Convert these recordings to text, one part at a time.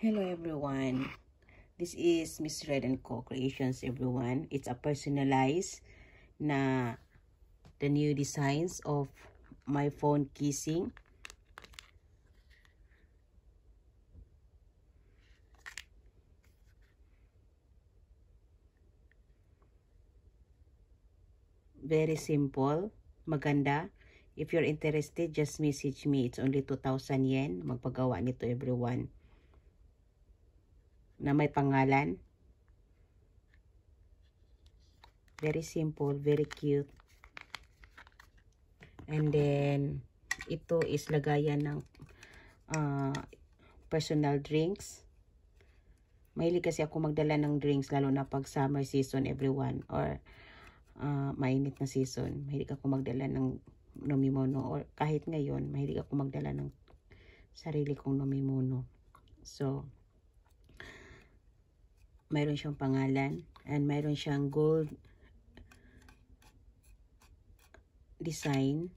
Hello everyone, this is Miss Red and Co Creations everyone. It's a personalized na the new designs of my phone casing. Very simple, maganda. If you're interested, just message me. It's only 2,000 yen. Magpagawa nito everyone. Na may pangalan. Very simple, very cute. And then, ito is lagayan ng personal drinks. Mahilig kasi ako magdala ng drinks, lalo na pag summer season everyone. Or mainit na season. Mahilig ako magdala ng nomimono. Or kahit ngayon, mahilig ako magdala ng sarili kong nomimono. So, mayroon siyang pangalan and mayroon siyang gold design.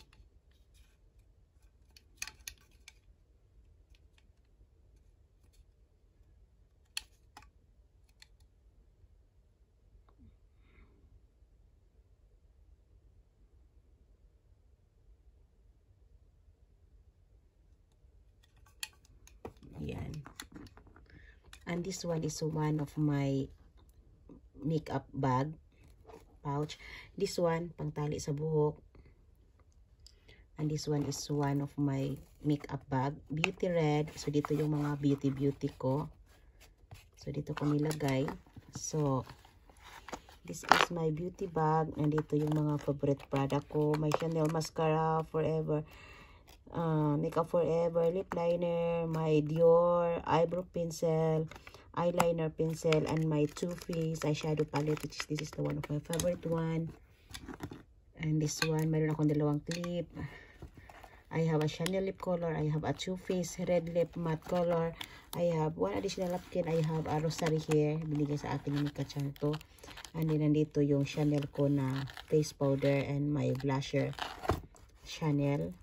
Yan. And this one is one of my makeup bag pouch. This one pangtali sa buhok. And this one is one of my makeup bag, beauty red. So dito yung mga beauty ko. So dito ko nilagay. So this is my beauty bag. Nandito yung mga favorite product ko. My Chanel mascara forever, makeup forever, lip liner, my Dior eyebrow pencil, eyeliner pencil, and my Too Faced eyeshadow palette, which is this is the one of my favorite one. And this one, mayroon akong dalawang clip. I have a Chanel lip color. I have a Too Faced red lip matte color. I have one additional napkin. I have a rosary here. Binigay sa akin ni Mika Chan to. And then nandito yung Chanel ko na face powder and my blusher Chanel.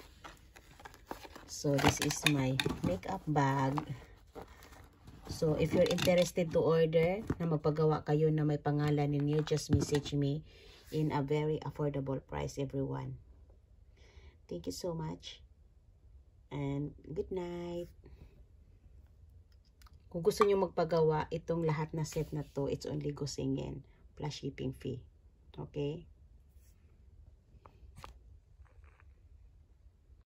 So this is my makeup bag. So if you're interested to order na magpagawa kayo na may pangalan ninyo, just message me in a very affordable price everyone. Thank you so much and good night. Kung gusto nyo magpagawa, itong lahat na set na to, it's only go yen plus shipping fee. Okay?